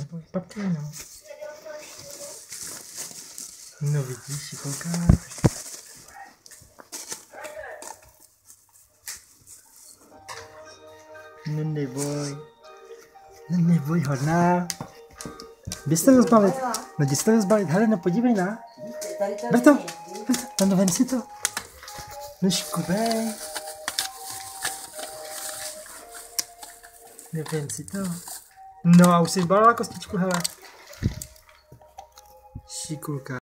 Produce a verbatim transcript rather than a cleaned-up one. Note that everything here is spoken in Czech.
neboj, papky no. No vidíš, šikolka. No neboj. No neboj, hodná. Jdi se rozbalit. No jdi se rozbalit, hele, no podívej na. Ber to, no, no vem si to. No škubej. No vem si to. No a už jsi zbalila kostičku, hele. Šikulka.